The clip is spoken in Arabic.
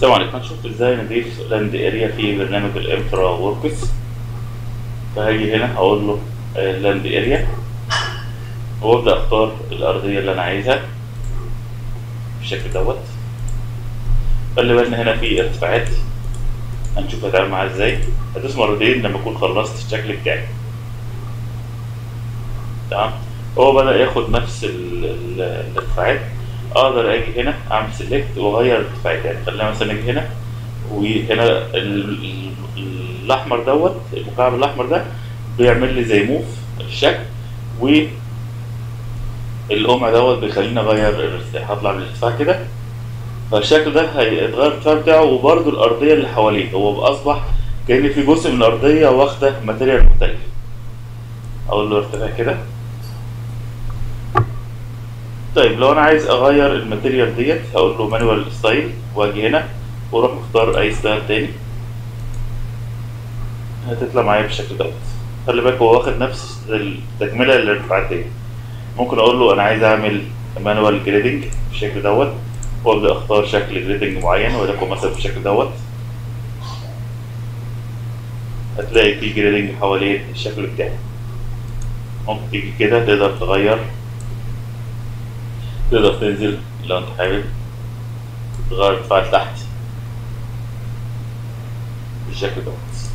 السلام عليكم. هنشوف ازاي نضيف لاند اريا في برنامج الانفرا وركس. فهاجي هنا هقول له لاند اريا، وابدا اختار الارضيه اللي انا عايزها بالشكل دوت. خلي بالنا هنا في ارتفاعات، هنشوف هتعامل معاها ازاي. هدوس مرتين لما اكون خلصت الشكل بتاعي. تمام، هو بدأ ياخد نفس الارتفاعات. اقدر اجي هنا اعمل سيلكت واغير الارتفاعات. يعني خلينا مثلا اجي هنا، وهنا الاحمر دوت، المكعب الاحمر ده بيعمل لي زي موف الشكل، والقمع دوت بيخليني اغير الارتفاع. هطلع بالارتفاع كده، فالشكل ده هيتغير الارتفاع بتاعه، وبرده الارضيه اللي حواليه هو اصبح كأن في جزء من الارضيه واخده ماتيريال مختلف. اقول له ارتفاع كده. طيب لو انا عايز اغير الماتيريال ديت هقول له مانوال ستايل، واجي هنا واروح مختار اي ستايل تاني، هتطلع معايا بالشكل دوت. خلي بالك هو واخد نفس التكمله للارتفاعات ديت. ممكن اقول له انا عايز اعمل مانوال جريدنج بالشكل دوت، وابدا اختار شكل جريدنج معين، وليكن مثلا بالشكل دوت. هتلاقي في جريدنج حوالين الشكل بتاعي. ممكن تيجي كده تقدر تغير، تقدر تنزل لو انت حابب تغير ارتفاع تحت بالشكل دوت.